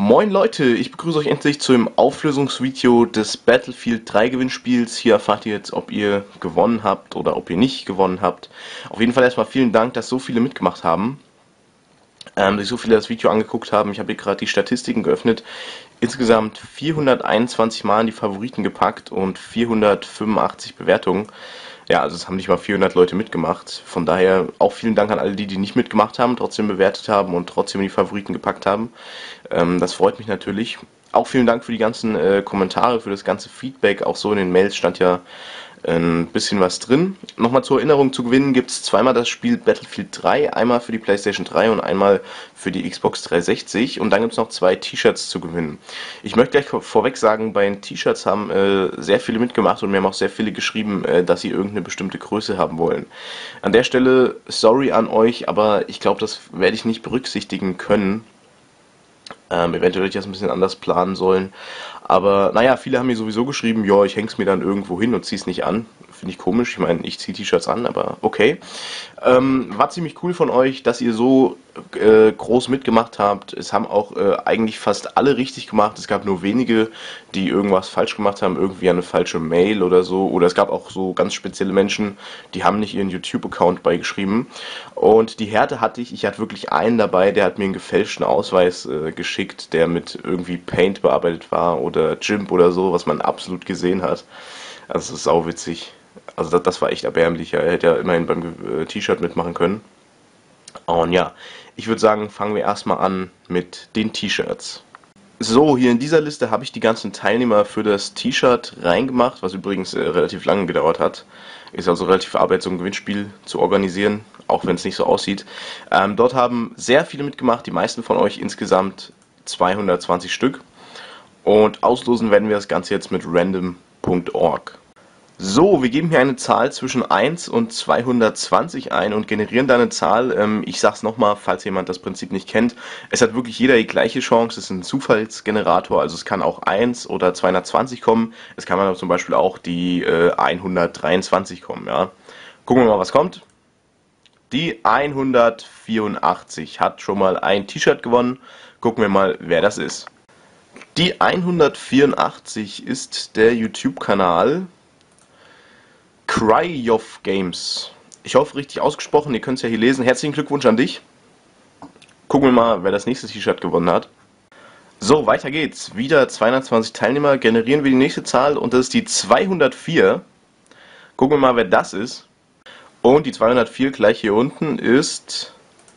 Moin Leute, ich begrüße euch endlich zum Auflösungsvideo des Battlefield 3 Gewinnspiels. Hier erfahrt ihr jetzt, ob ihr gewonnen habt oder ob ihr nicht gewonnen habt. Auf jeden Fall erstmal vielen Dank, dass so viele mitgemacht haben, dass sich so viele das Video angeguckt haben. Ich habe hier gerade die Statistiken geöffnet. Insgesamt 421 Mal in die Favoriten gepackt und 485 Bewertungen. Ja, also es haben nicht mal 400 Leute mitgemacht. Von daher auch vielen Dank an alle die nicht mitgemacht haben, trotzdem bewertet haben und trotzdem in die Favoriten gepackt haben. Das freut mich natürlich. Auch vielen Dank für die ganzen Kommentare, für das ganze Feedback. Auch so in den Mails stand ja ein bisschen was drin. Nochmal zur Erinnerung: zu gewinnen gibt es zweimal das Spiel Battlefield 3, einmal für die PlayStation 3 und einmal für die Xbox 360, und dann gibt es noch 2 T-Shirts zu gewinnen. Ich möchte gleich vorweg sagen, bei den T-Shirts haben sehr viele mitgemacht und mir haben auch sehr viele geschrieben, dass sie irgendeine bestimmte Größe haben wollen. An der Stelle sorry an euch, aber ich glaube, das werde ich nicht berücksichtigen können. Eventuell hätte ich das ein bisschen anders planen sollen. Aber naja, viele haben mir sowieso geschrieben, ja, ich häng's mir dann irgendwo hin und zieh's nicht an. Finde ich komisch. Ich meine, ich ziehe T-Shirts an, aber okay. War ziemlich cool von euch, dass ihr so groß mitgemacht habt. Es haben auch eigentlich fast alle richtig gemacht. Es gab nur wenige, die irgendwas falsch gemacht haben, irgendwie eine falsche Mail oder so. Oder es gab auch so ganz spezielle Menschen, die haben nicht ihren YouTube-Account beigeschrieben. Und die Härte hatte ich. Ich hatte wirklich einen dabei, der hat mir einen gefälschten Ausweis geschickt, der mit irgendwie Paint bearbeitet war oder GIMP oder so, was man absolut gesehen hat. Also das ist sauwitzig. Also das war echt erbärmlich. Er hätte ja immerhin beim T-Shirt mitmachen können. Und ja, ich würde sagen, fangen wir erstmal an mit den T-Shirts. So, hier in dieser Liste habe ich die ganzen Teilnehmer für das T-Shirt reingemacht, was übrigens relativ lange gedauert hat. Ist also relativ Arbeit, so ein Gewinnspiel zu organisieren, auch wenn es nicht so aussieht. Dort haben sehr viele mitgemacht, die meisten von euch, insgesamt 220 Stück. Und auslosen werden wir das Ganze jetzt mit random.org. So, wir geben hier eine Zahl zwischen 1 und 220 ein und generieren da eine Zahl. Ich sag's nochmal, falls jemand das Prinzip nicht kennt. Es hat wirklich jeder die gleiche Chance. Es ist ein Zufallsgenerator, also es kann auch 1 oder 220 kommen. Es kann aber zum Beispiel auch die 123 kommen. Ja. Gucken wir mal, was kommt. Die 184 hat schon mal ein T-Shirt gewonnen. Gucken wir mal, wer das ist. Die 184 ist der YouTube-Kanal Cry-of Games. Ich hoffe, richtig ausgesprochen, ihr könnt es ja hier lesen. Herzlichen Glückwunsch an dich. Gucken wir mal, wer das nächste T-Shirt gewonnen hat. So, weiter geht's. Wieder 220 Teilnehmer. Generieren wir die nächste Zahl und das ist die 204. Gucken wir mal, wer das ist. Und die 204 gleich hier unten ist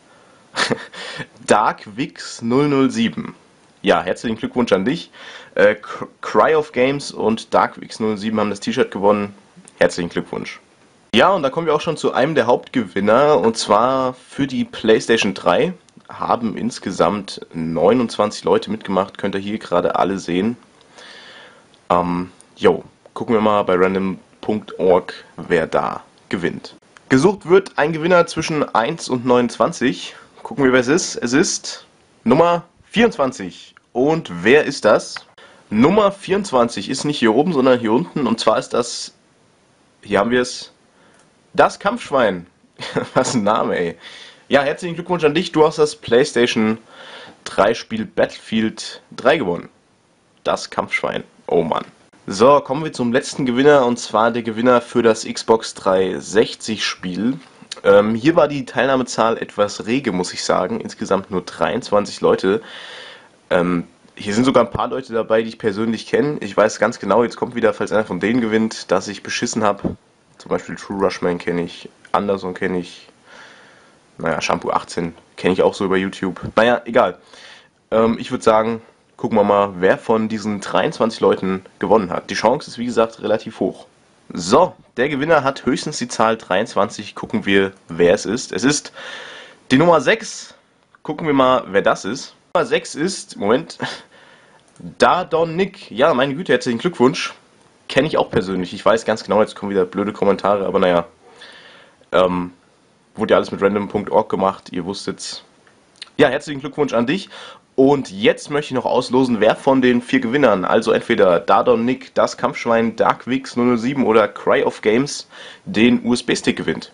DarkWix007. Ja, herzlichen Glückwunsch an dich. Cry-of Games und DarkWix007 haben das T-Shirt gewonnen. Herzlichen Glückwunsch. Ja, und da kommen wir auch schon zu einem der Hauptgewinner, und zwar für die PlayStation 3 haben insgesamt 29 Leute mitgemacht, könnt ihr hier gerade alle sehen. Gucken wir mal bei random.org, wer da gewinnt. Gesucht wird ein Gewinner zwischen 1 und 29. Gucken wir, wer es ist. Es ist Nummer 24. Und wer ist das? Nummer 24 ist nicht hier oben, sondern hier unten, und zwar ist das... Hier haben wir es. Das Kampfschwein. Was ein Name, ey. Ja, herzlichen Glückwunsch an dich. Du hast das PlayStation 3 Spiel Battlefield 3 gewonnen. Das Kampfschwein. Oh Mann. So, kommen wir zum letzten Gewinner, und zwar der Gewinner für das Xbox 360 Spiel. Hier war die Teilnahmezahl etwas rege, muss ich sagen. Insgesamt nur 23 Leute. Hier sind sogar ein paar Leute dabei, die ich persönlich kenne. Ich weiß ganz genau, jetzt kommt wieder, falls einer von denen gewinnt, dass ich beschissen habe. Zum Beispiel True Rushman kenne ich, Anderson kenne ich, naja, Shampoo 18 kenne ich auch so über YouTube. Naja, egal. Ich würde sagen, gucken wir mal, wer von diesen 23 Leuten gewonnen hat. Die Chance ist, wie gesagt, relativ hoch. So, der Gewinner hat höchstens die Zahl 23. Gucken wir, wer es ist. Es ist die Nummer 6. Gucken wir mal, wer das ist. Nummer 6 ist, Moment, Dadon-Nick. Ja, meine Güte, herzlichen Glückwunsch. Kenne ich auch persönlich. Ich weiß ganz genau, jetzt kommen wieder blöde Kommentare, aber naja. Wurde ja alles mit random.org gemacht, ihr wusstet's. Ja, herzlichen Glückwunsch an dich. Und jetzt möchte ich noch auslosen, wer von den 4 Gewinnern, also entweder Dadon-Nick, das Kampfschwein, DarkWix007 oder Cry-of Games, den USB-Stick gewinnt.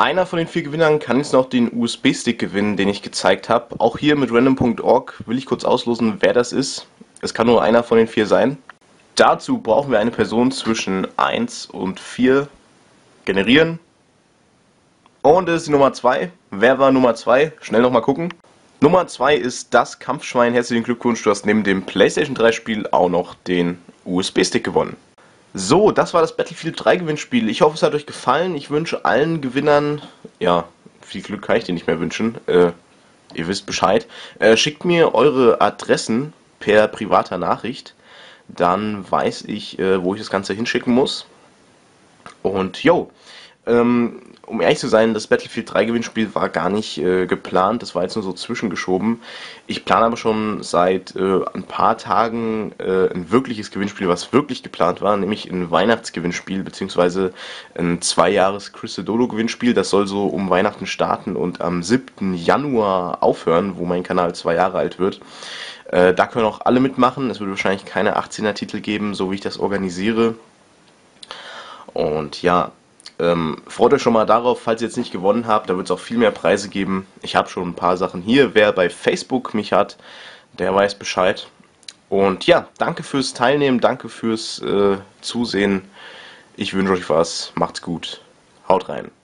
Einer von den 4 Gewinnern kann jetzt noch den USB-Stick gewinnen, den ich gezeigt habe. Auch hier mit random.org will ich kurz auslosen, wer das ist. Es kann nur einer von den 4 sein. Dazu brauchen wir eine Person zwischen 1 und 4 generieren. Und das ist die Nummer 2. Wer war Nummer 2? Schnell nochmal gucken. Nummer 2 ist das Kampfschwein. Herzlichen Glückwunsch, du hast neben dem PlayStation 3 Spiel auch noch den USB-Stick gewonnen. So, das war das Battlefield 3 Gewinnspiel. Ich hoffe, es hat euch gefallen. Ich wünsche allen Gewinnern, ja, viel Glück kann ich dir nicht mehr wünschen. Ihr wisst Bescheid. Schickt mir eure Adressen per privater Nachricht. Dann weiß ich, wo ich das Ganze hinschicken muss. Und jo, um ehrlich zu sein, das Battlefield 3 Gewinnspiel war gar nicht geplant, das war jetzt nur so zwischengeschoben. Ich plane aber schon seit ein paar Tagen ein wirkliches Gewinnspiel, was wirklich geplant war, nämlich ein Weihnachtsgewinnspiel, beziehungsweise ein 2-Jahres Chris Dolo Gewinnspiel. Das soll so um Weihnachten starten und am 7. Januar aufhören, wo mein Kanal 2 Jahre alt wird. Da können auch alle mitmachen, es wird wahrscheinlich keine 18er Titel geben, so wie ich das organisiere. Und ja, freut euch schon mal darauf, falls ihr jetzt nicht gewonnen habt, da wird es auch viel mehr Preise geben. Ich habe schon ein paar Sachen hier. Wer bei Facebook mich hat, der weiß Bescheid. Und ja, danke fürs Teilnehmen, danke fürs Zusehen. Ich wünsche euch was, macht's gut, haut rein.